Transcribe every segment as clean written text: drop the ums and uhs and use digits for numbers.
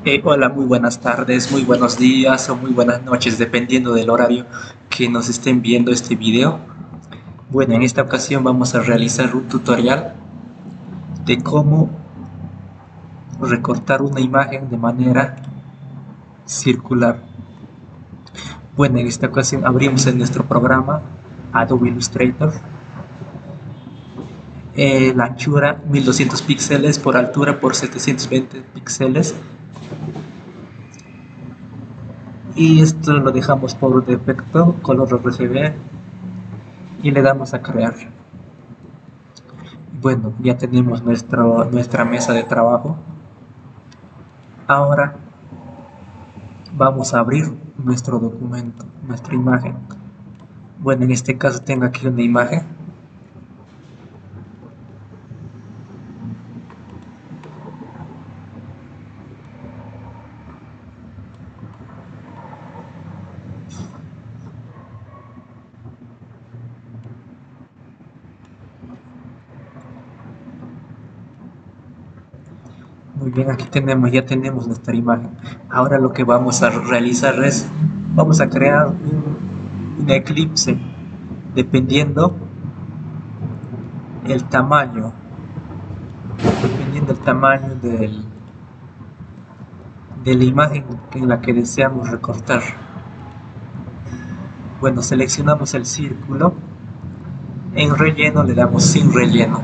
Hola, muy buenas tardes, muy buenos días o muy buenas noches, dependiendo del horario que nos estén viendo este video. Bueno, en esta ocasión vamos a realizar un tutorial de cómo recortar una imagen de manera circular. Bueno, en esta ocasión abrimos en nuestro programa Adobe Illustrator. La anchura 1200 píxeles por altura por 720 píxeles. Y esto lo dejamos por defecto, color RGB, y le damos a crear. Bueno, ya tenemos nuestra mesa de trabajo. Ahora vamos a abrir nuestro documento, nuestra imagen. Bueno, en este caso tengo aquí una imagen. Muy bien, aquí ya tenemos nuestra imagen. Ahora lo que vamos a realizar es, vamos a crear un eclipse, dependiendo el tamaño, dependiendo el tamaño de la imagen en la que deseamos recortar. Bueno, seleccionamos el círculo. En relleno le damos sin relleno.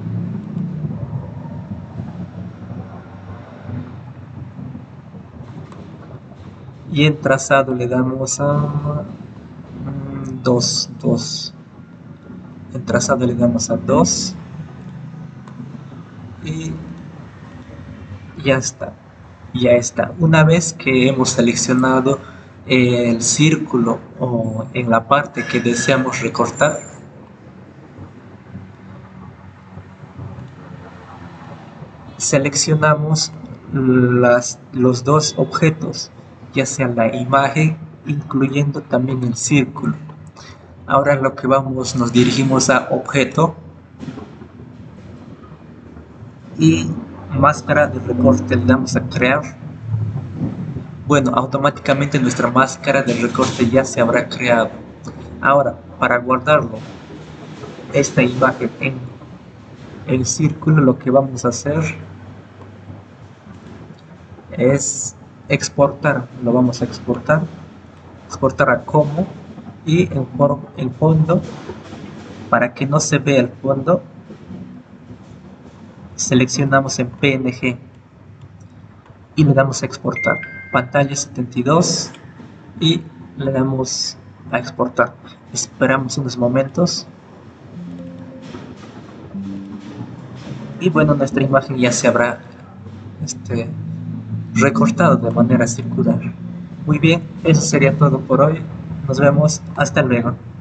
Y en trazado le damos a 2. En trazado le damos a 2. Y ya está. Ya está. Una vez que hemos seleccionado el círculo o en la parte que deseamos recortar, seleccionamos los dos objetos, ya sea la imagen, incluyendo también el círculo. Ahora lo que nos dirigimos a objeto y máscara de recorte, le damos a crear. Bueno, automáticamente nuestra máscara de recorte ya se habrá creado. Ahora, para guardarlo, esta imagen en el círculo, lo que vamos a hacer es exportar. Lo vamos a exportar a como, y en fondo, para que no se vea el fondo, seleccionamos en PNG y le damos a exportar. Pantalla 72 y le damos a exportar. Esperamos unos momentos y bueno, nuestra imagen ya se habrá recortado de manera circular. Muy bien, eso sería todo por hoy. Nos vemos, hasta luego.